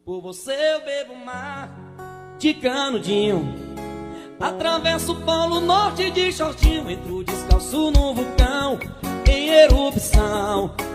Por você eu bebo mar de canudinho, atravesso o polo norte de shortinho, entro descalço no vulcão em erupção.